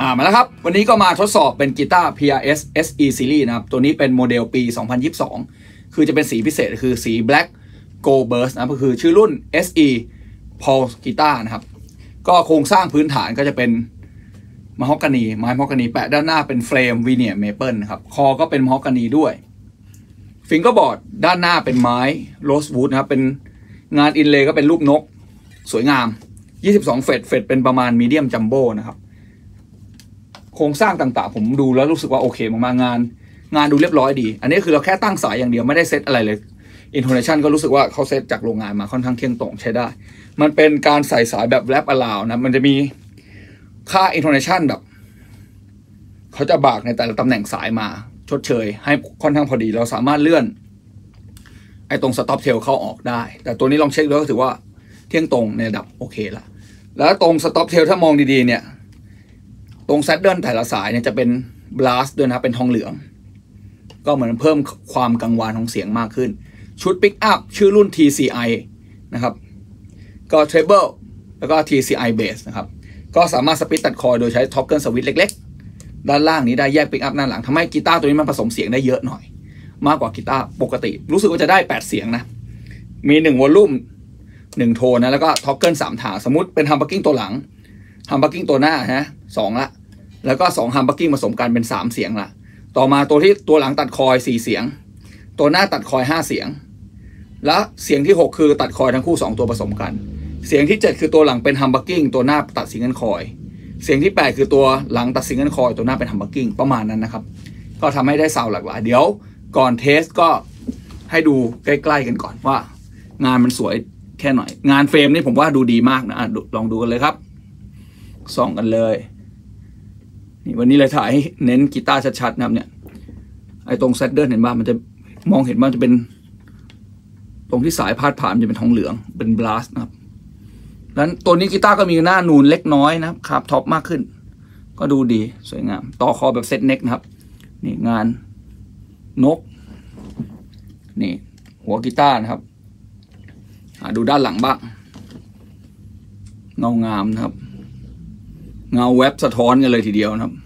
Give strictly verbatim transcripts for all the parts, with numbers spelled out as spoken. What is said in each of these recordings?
อ่ามาแล้วครับวันนี้ก็มาทดสอบเป็นกีตาร์ พี อาร์ เอส เอส อี Series นะครับตัวนี้เป็นโมเดลปีสองพันยี่สิบสองคือจะเป็นสีพิเศษคือสี Black Gold Burst นะก็คือชื่อรุ่น เอส อี Pulse Guitar นะครับก็โครงสร้างพื้นฐานก็จะเป็นมะฮอกกานีไม้มะฮอกกานีแปะด้านหน้าเป็นเฟรมวีเนียร์เมเปิลนะครับคอก็เป็นมะฮอกกานีด้วยฟิงเกอร์บอร์ดด้านหน้าเป็นไม้โรสวูดนะครับเป็นงานอินเลย์ก็เป็นรูปนกสวยงามยี่สิบสองเฟดเฟดเป็นประมาณมีเดียมจัมโบ้นะครับโครงสร้างต่างๆผมดูแล้วรู้สึกว่าโอเคมากๆงานงานดูเรียบร้อยดีอันนี้คือเราแค่ตั้งสายอย่างเดียวไม่ได้เซตอะไรเลยอินโทเนชันก็รู้สึกว่าเขาเซตจากโรงงานมาค่อนข้างเที่ยงตรงใช้ได้มันเป็นการใส่สายแบบแรปอะลาวนะมันจะมีค่าอินโทเนชันแบบเขาจะบากในแต่ละตำแหน่งสายมาชดเชยให้ค่อนข้างพอดีเราสามารถเลื่อนไอ้ตรงสต็อปเทลเข้าออกได้แต่ตัวนี้ลองเช็คแล้วก็ถือว่าเที่ยงตรงในระดับโอเคละแล้วตรงสต็อปเทลถ้ามองดีๆเนี่ยตรงแซดเดิลแต่ละสายเนี่ยจะเป็นบลัสด้วยนะเป็นทองเหลืองก็เหมือนเพิ่มความกังวานของเสียงมากขึ้นชุดปิกอัพชื่อรุ่น ที ซี ไอ นะครับก็เทรเบิลแล้วก็ ที ซี ไอ Bass นะครับก็สามารถสปิตตัดคอร์ดโดยใช้ท็อปเกิลสวิตช์เล็กๆด้านล่างนี้ได้แยกปิกอัพด้านหลังทำให้กีตาร์ตัวนี้มันผสมเสียงได้เยอะหน่อยมากกว่ากีตาร์ปกติรู้สึกว่าจะได้แปดเสียงนะมีหนึ่งวอลลุ่มหนึ่งโทนนะแล้วก็ท็อปเกิลสามทางสมมุติเป็นฮัมบักกิ้งตัวหลังฮัมบักกิ้งตัวหน้านะสองละแล้วก็สองฮัมบักกิ้งผสมกันเป็นสามเสียงละต่อมาตัวที่ตัวหลังตัดคอยสี่เสียงตัวหน้าตัดคอยห้าเสียงและเสียงที่หกคือตัดคอยทั้งคู่สองตัวผสมกันเสียงที่เจ็ดคือตัวหลังเป็นฮัมบักกิ้งตัวหน้าตัดซิงเกิลคอยเสียงที่แปดคือตัวหลังตัดซิงเกิลคอยตัวหน้าเป็นฮัมบักกิ้งประมาณนั้นนะครับก็ทำให้ได้ซาวด์หลากหลายเดี๋ยวก่อนเทสก็ให้ดูใกล้ๆกันก่อนว่างานมันสวยแค่หน่อยงานเฟรมนี่ผมว่าดูดีมากนะลองดูกันเลยครับส่องกันเลยนี่วันนี้เลยถ่ายให้เน้นกีตาร์ชัดๆนะครับเนี่ยไอ้ตรงแซดเดิลเห็นบ้างมันจะมองเห็นว่าจะเป็นตรงที่สายพาดผ่านจะเป็นทองเหลืองเป็นบลัสนะครับแล้วตัวนี้กีตาร์ก็มีหน้านูนเล็กน้อยนะครับคาบท็อปมากขึ้นก็ดูดีสวยงามต่อคอแบบเซตเน็กนะครับนี่งานนกนี่หัวกีตาร์นะครับดูด้านหลังบ้างเงางามนะครับเงาแวบสะท้อนกันเลยทีเดียวนะครับ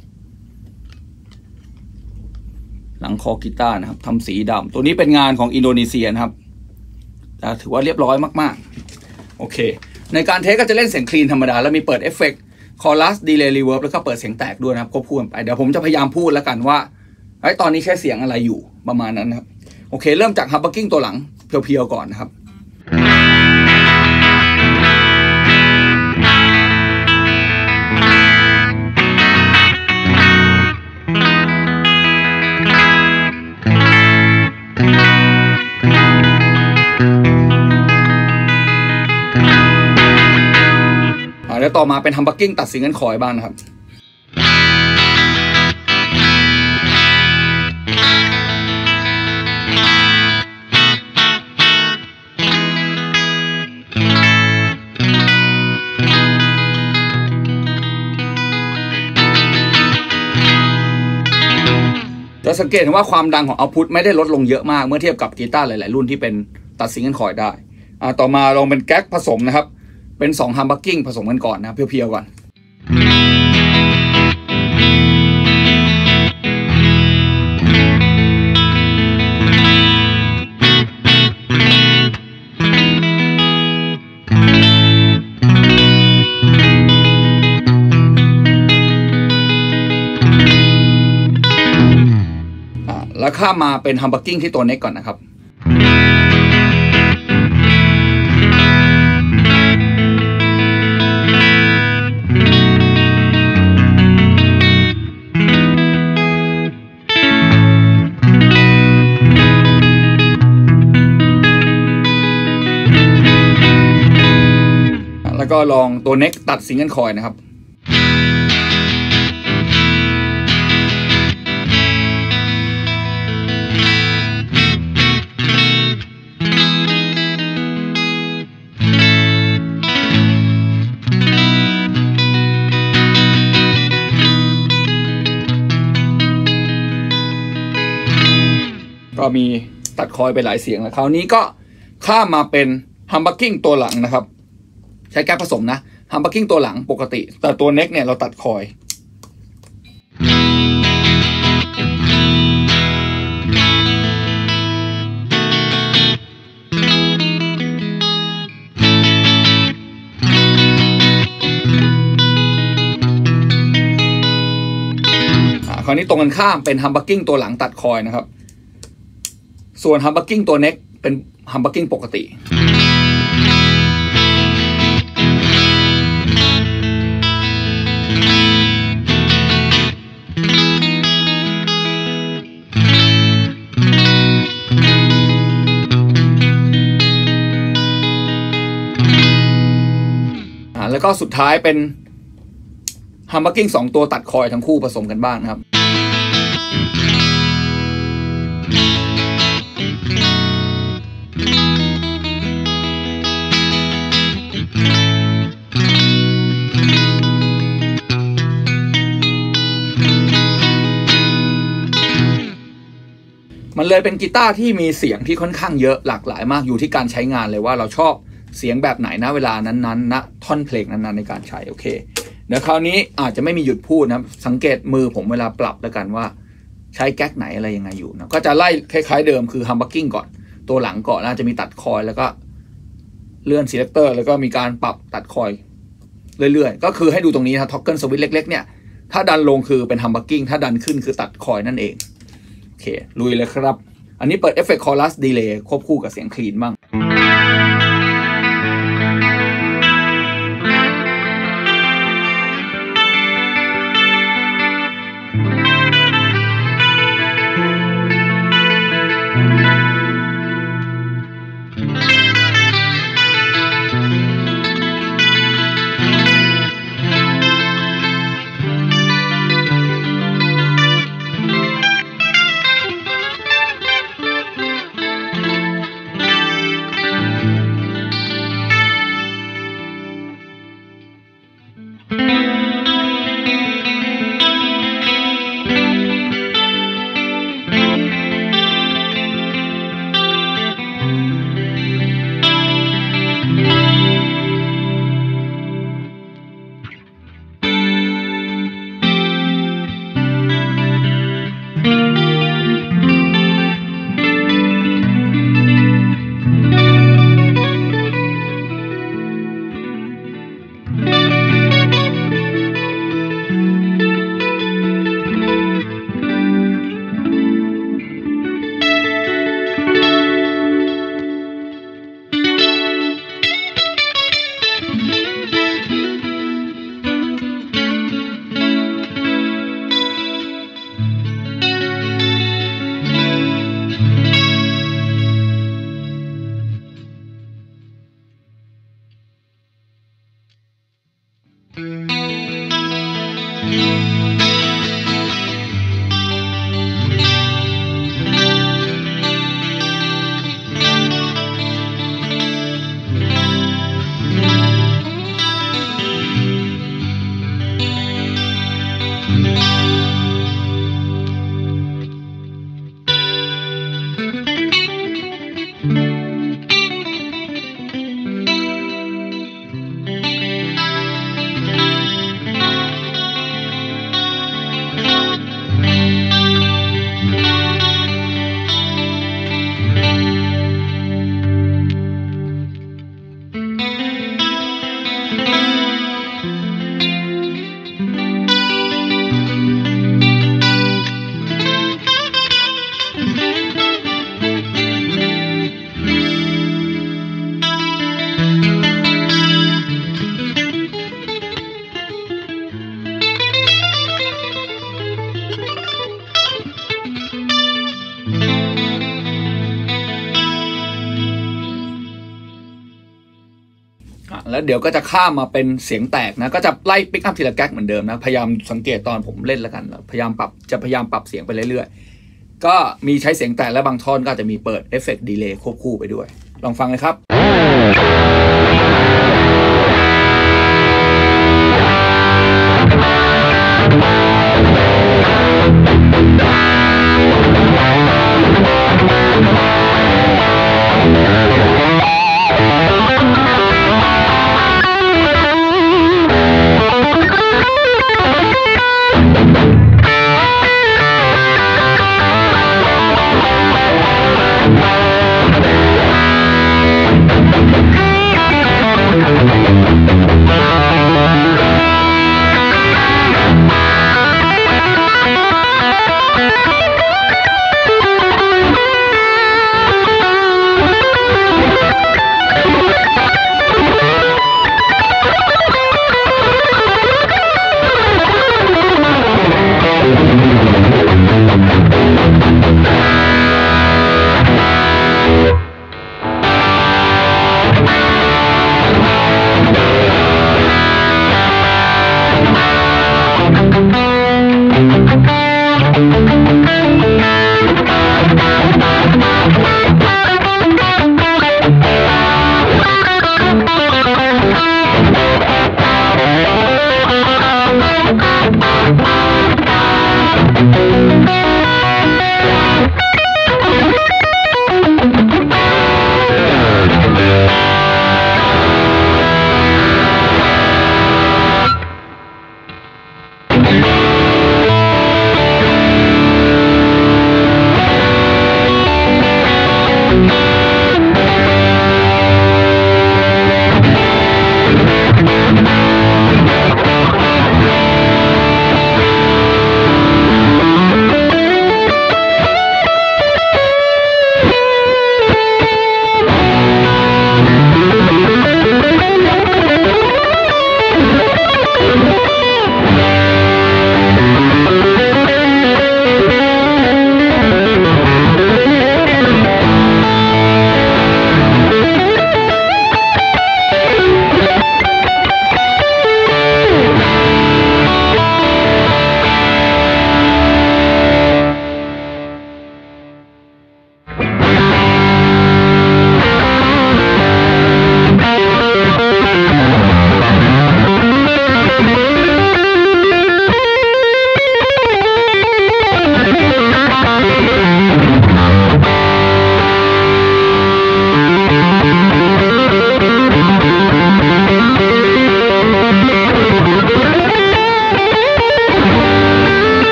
หลังคอกีตาร์นะครับทำสีดำตัวนี้เป็นงานของอินโดนีเซียนะครับแต่ถือว่าเรียบร้อยมากๆโอเคในการเทสก็จะเล่นเสียงคลีนธรรมดาแล้วมีเปิดเอฟเฟกต์คอรัสดีเลย์รีเวิร์บแล้วก็เปิดเสียงแตกด้วยนะครับควบคู่กันไปเดี๋ยวผมจะพยายามพูดแล้วกันว่าไอ้ตอนนี้ใช้เสียงอะไรอยู่ประมาณนั้นนะครับโอเคเริ่มจากฮัมบักกิ้งตัวหลังเพียวๆก่อนนะครับแล้วต่อมาเป็นฮัมบักกิ้งตัดซิงเกิลคอยบ้างนะครับจะสังเกตเห็นว่าความดังของเอาท์พุตไม่ได้ลดลงเยอะมากเมื่อเทียบกับกีตาร์หลายๆรุ่นที่เป็นตัดซิงเกิลคอยได้อ่าต่อมาลองเป็นแก๊กผสมนะครับเป็นสองฮัมบักกิ้งผสมกันก่อนนะเพียวๆก่อนแล้วข้ามมาเป็นฮัมบักกิ้งที่ตัวเน็กก่อนนะครับแล้วก็ลองตัวเน็กตัดซิงเกิลคอยนะครับก็มีตัดคอยไปหลายเสียงแล้วคราวนี้ก็ข้ามมาเป็นฮัมบักกิ้งตัวหลังนะครับใช้แก๊ปผสมนะฮัมบักกิ้งตัวหลังปกติแต่ตัวเน็กเนี่ยเราตัดคอยราวนี้ตรงกันข้ามเป็นฮัมบักกิ้งตัวหลังตัดคอยนะครับส่วนฮัมบักกิ้งตัวเน็กเป็นฮัมบักกิ้งปกติแล้วก็สุดท้ายเป็นฮัมบักกิ้งสองตัวตัดคอยทั้งคู่ผสมกันบ้างนะครับมันเลยเป็นกีตาร์ที่มีเสียงที่ค่อนข้างเยอะหลากหลายมากอยู่ที่การใช้งานเลยว่าเราชอบเสียงแบบไหนนะเวลานั้นๆณท่อนเพลงนั้นๆในการใช้โอเคเดี๋ยวคราวนี้อาจจะไม่มีหยุดพูดนะสังเกตมือผมเวลาปรับแล้วกันว่าใช้แก๊กไหนอะไรยังไงอยู่นะก็จะไล่คล้ายๆเดิมคือฮัมบักกิ้งก่อนตัวหลังก่อนน่าจะมีตัดคอยแล้วก็เลื่อน selector แล้วก็มีการปรับตัดคอยเรื่อยๆก็คือให้ดูตรงนี้นะท็อกเกิลสวิตช์เล็กๆเนี่ยถ้าดันลงคือเป็นฮัมบักกิ้งถ้าดันขึ้นคือตัดคอยนั่นเองโอเคลุยเลยครับอันนี้เปิดเอฟเฟกต์คอรัสดีเลย์ควบคู่กับเสียงคลีนบ้างแล้วเดี๋ยวก็จะข้ามมาเป็นเสียงแตกนะก็จะไล่ปิกอัพทีละแก๊กเหมือนเดิมนะพยายามสังเกตตอนผมเล่นแล้วกันพยายามปรับจะพยายามปรับเสียงไปเรื่อยๆก็มีใช้เสียงแตกและบางท่อนก็จะมีเปิดเอฟเฟกต์ดีเลย์ควบคู่ไปด้วยลองฟังเลยครับ Hey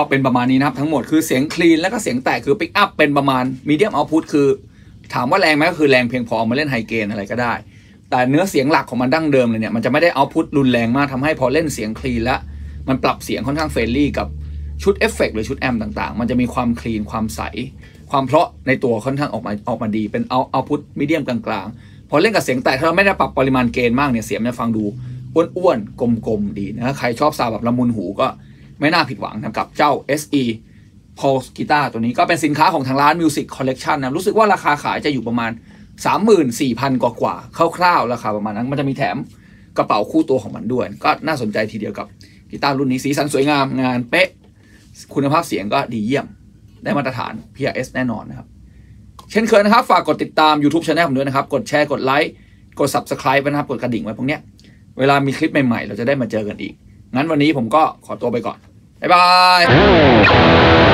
เป็นประมาณนี้นะครับทั้งหมดคือเสียงคลีนแล้วก็เสียงแตกคือปิกอัพเป็นประมาณมีเดียมเอาท์พุตคือถามว่าแรงไหมก็คือแรงเพียงพอมาเล่นไฮเกนอะไรก็ได้แต่เนื้อเสียงหลักของมันดั้งเดิมเลยเนี่ยมันจะไม่ได้เอาท์พุตรุนแรงมากทำให้พอเล่นเสียงคลีนแล้วมันปรับเสียงค่อนข้างเฟรนลี่กับชุดเอฟเฟกต์หรือชุดแอมป์ต่างๆมันจะมีความคลีนความใสความเพราะในตัวค่อนข้างออกมาออกมาดีเป็นเอาเอาพุตมีเดียมกลางๆพอเล่นกับเสียงแตกถ้าเราไม่ได้ปรับปริมาณเกณฑ์มากเนี่ยเสียงจะฟังดูอ้วนๆกลมๆดีนะใครชอบซาวด์แบบละมุนหูก็ไม่น่าผิดหวังนะกับเจ้า เอส อี Pulse Guitar ตัวนี้ก็เป็นสินค้าของทางร้าน Music Collection นะรู้สึกว่าราคาขายจะอยู่ประมาณ สามหมื่นสี่พัน กว่าๆคร่าวๆราคาประมาณนั้นมันจะมีแถมกระเป๋าคู่ตัวของมันด้วยก็น่าสนใจทีเดียวกับกีตาร์รุ่นนี้สีสันสวยงามงานเป๊ะคุณภาพเสียงก็ดีเยี่ยมได้มาตรฐาน พี อาร์ เอส แน่นอนนะครับเช่นเคยนะครับฝากกดติดตาม YouTube Channel ผมด้วยนะครับกดแชร์กดไลค์กด Subscribe นะครับกดกระดิ่งไว้พวกเนี้ยเวลามีคลิปใหม่ๆเราจะได้มาเจอกันอีกงั้นวันนี้ผมก็ขอตัวไปก่อนบ๊ายบาย